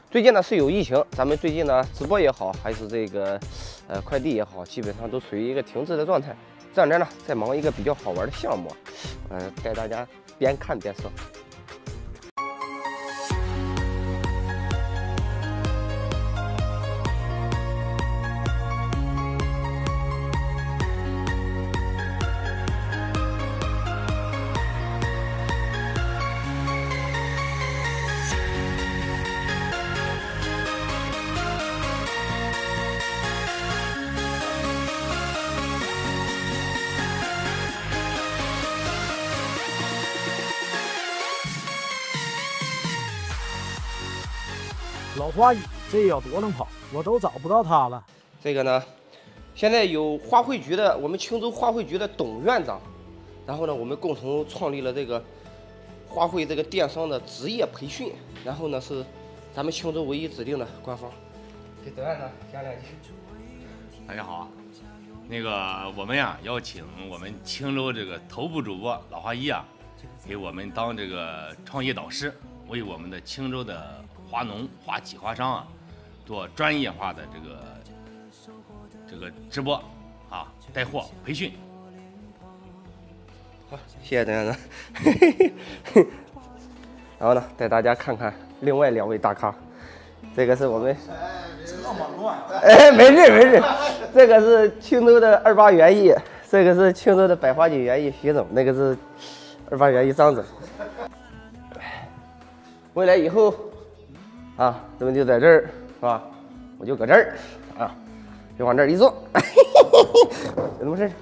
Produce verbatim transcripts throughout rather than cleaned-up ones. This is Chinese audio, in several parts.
最近呢是有疫情，咱们最近呢直播也好，还是这个呃快递也好，基本上都处于一个停滞的状态。这两天呢在忙一个比较好玩的项目，呃，带大家边看边说。 老花医这要多能跑，我都找不到他了。 这个呢，现在有花卉局的，我们青州花卉局的董院长，然后呢，我们共同创立了这个花卉这个电商的职业培训，然后呢是咱们青州唯一指定的官方。给董院长讲两句。 大家好啊，那个我们呀邀请我们青州这个头部主播老花医啊，给我们当这个创业导师，为我们的青州的 花农、花企、花商啊，做专业化的这个这个直播啊，带货培训。 好，谢谢董院长。然后呢，带大家看看另外两位大咖，这个是我们， 这么乱， 哎，没事没事，这个是青州的二八园艺，这个是青州的百花锦园艺徐总，那个是二八园艺张总。未来以后。 啊，咱们就在这儿，是吧？我就搁这儿，啊，就往这儿一坐，有什么事？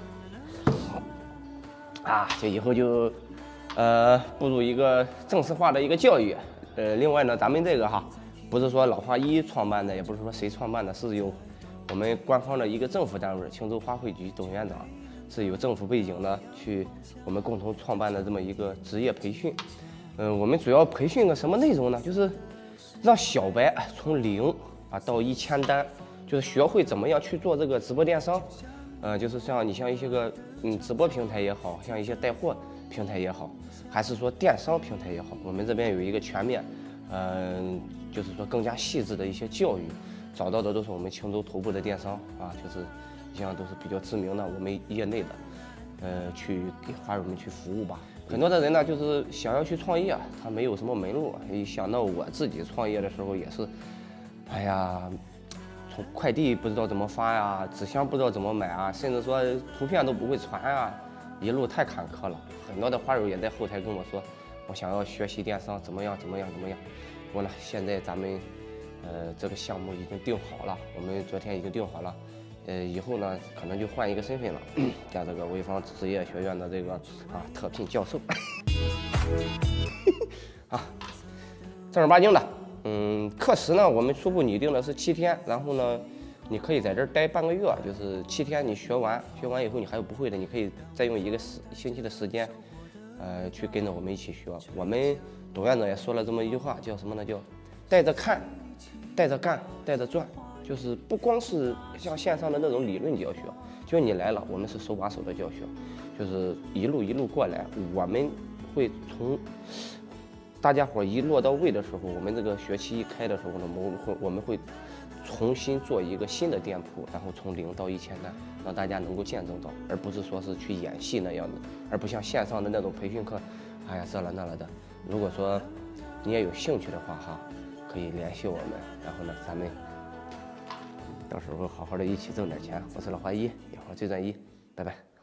啊，就以后就，呃，步入一个正式化的一个教育。呃，另外呢，咱们这个哈，不是说老花医创办的，也不是说谁创办的，是由我们官方的一个政府单位青州花卉局董院长，是有政府背景的，去我们共同创办的这么一个职业培训。嗯、呃，我们主要培训个什么内容呢？就是 让小白从零啊到一千单，就是学会怎么样去做这个直播电商，呃，就是像你像一些个嗯直播平台也好，像一些带货平台也好，还是说电商平台也好，我们这边有一个全面，嗯、呃，就是说更加细致的一些教育，找到的都是我们青州头部的电商啊，就是像都是比较知名的我们业内的，呃，去给花友们去服务吧。 很多的人呢，就是想要去创业，他没有什么门路。一想到我自己创业的时候，也是，哎呀，从快递不知道怎么发呀，纸箱不知道怎么买啊，甚至说图片都不会传啊，一路太坎坷了。很多的花友也在后台跟我说，我想要学习电商，怎么样，怎么样，怎么样。不过呢，现在咱们，呃，这个项目已经定好了，我们昨天已经定好了。 呃，以后呢，可能就换一个身份了，加这个潍坊职业学院的这个啊特聘教授，啊，正儿八经的，嗯，课时呢，我们初步拟定的是七天，然后呢，你可以在这儿待半个月，就是七天你学完，学完以后你还有不会的，你可以再用一个时星期的时间，呃，去跟着我们一起学。我们董院长也说了这么一句话，叫什么呢？叫带着看，带着干，带着赚。 就是不光是像线上的那种理论教学，就你来了，我们是手把手的教学，就是一路一路过来，我们会从大家伙一落到位的时候，我们这个学期一开的时候呢，我们会我们会重新做一个新的店铺，然后从零到一千单，让大家能够见证到，而不是说是去演戏那样的，而不像线上的那种培训课，哎呀这了那了的。如果说你也有兴趣的话哈，可以联系我们，然后呢咱们。 到时候好好的一起挣点钱。我是老花一，一会儿最专一，拜拜。